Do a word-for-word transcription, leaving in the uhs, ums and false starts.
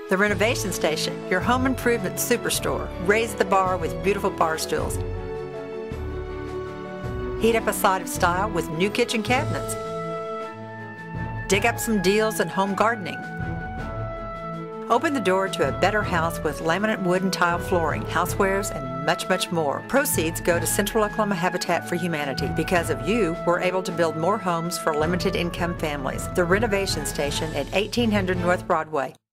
The Renovation Station, your home improvement superstore. Raise the bar with beautiful bar stools. Heat up a side of style with new kitchen cabinets. Dig up some deals in home gardening. Open the door to a better house with laminate wood and tile flooring, housewares, and much, much more. Proceeds go to Central Oklahoma Habitat for Humanity. Because of you, we're able to build more homes for limited income families. The Renovation Station at eighteen hundred North Broadway.